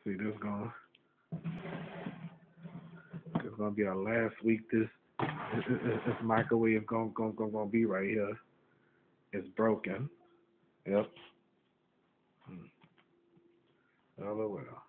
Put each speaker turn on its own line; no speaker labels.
See, this gonna be our last week. This microwave gonna be right here. It's broken. Yep. Oh well.